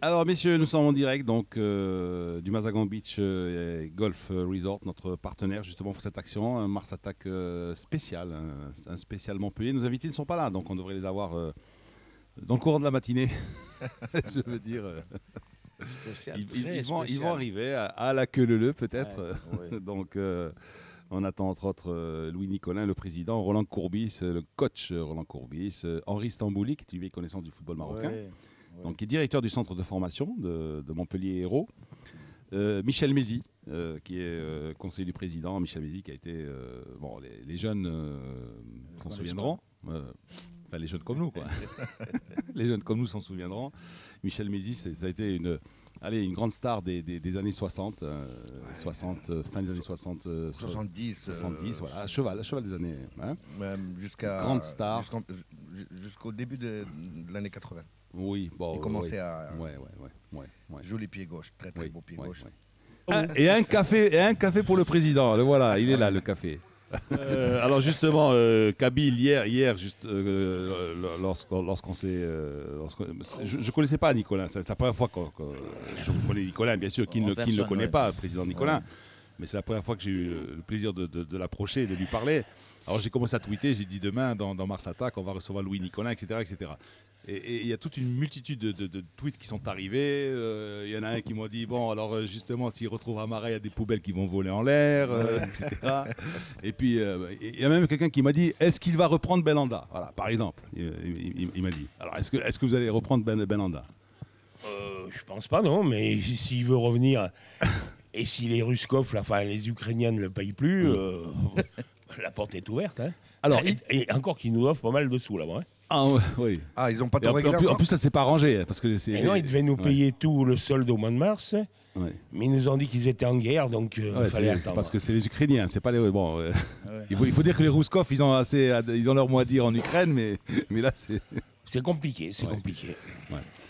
Alors, messieurs, nous sommes en direct donc, du Mazagan Beach Golf Resort, notre partenaire justement pour cette action, un Mars Attack spécial, un spécial Montpellier. Nos invités ne sont pas là, donc on devrait les avoir dans le courant de la matinée. Je veux dire, ils vont arriver à la queue leu peut-être. Ouais. Donc, on attend entre autres Louis Nicolin, le président, Roland Courbis, le coach Roland Courbis, Henri Stambouli, qui est une vieille connaissance du football marocain. Donc, qui est directeur du centre de formation de Montpellier Hérault. Michel Mézy, qui est conseiller du président. Michel Mézy, qui a été... bon, les jeunes s'en souviendront. Enfin, les jeunes comme nous, quoi. Les jeunes comme nous s'en souviendront. Michel Mézy, ça a été une grande star des années 60. 60 fin des années 60. 70. 70, voilà. À cheval des années. Hein. Même jusqu'à... Grande star. Jusqu'au début de l'année 80. Oui, bon. Il commençait à... Ouais. Joli pied gauche, très beau pied gauche. Et un café pour le président. Le voilà, il est là, le café. Alors justement, Kabyle, hier lorsqu'on s'est... je ne connaissais pas Nicolas. C'est la première fois que je connais Nicolas, bien sûr, qui ne le connaît pas, le président Nicolas. Ouais. Mais c'est la première fois que j'ai eu le plaisir de l'approcher et de lui parler. Alors j'ai commencé à tweeter, j'ai dit demain dans Mars Attack, on va recevoir Louis Nicolin, etc. Et il y a toute une multitude de tweets qui sont arrivés. Il y en a un qui m'a dit, bon, alors justement, s'il retrouve Amara, il y a des poubelles qui vont voler en l'air, etc. Et puis, il y a même quelqu'un qui m'a dit, est-ce qu'il va reprendre Belhanda? Voilà, par exemple, il m'a dit. Alors, est-ce que vous allez reprendre Belhanda? Je pense pas, non, mais s'il veut revenir, et si les Ruskov, les Ukrainiens ne le payent plus, la porte est ouverte. Hein. Alors, et encore qu'ils nous offrent pas mal de sous là-bas. Hein. Ah oui. Ah, ils n'ont pas de en plus, ça s'est pas arrangé parce que non, ils devaient nous payer tout le solde au mois de mars, mais ils nous ont dit qu'ils étaient en guerre, donc il fallait attendre. C'est parce que c'est les Ukrainiens, c'est pas les. Bon, il faut dire que les Rouskov, ils ont leur mot à dire en Ukraine, mais là c'est. C'est compliqué, c'est compliqué. Ouais.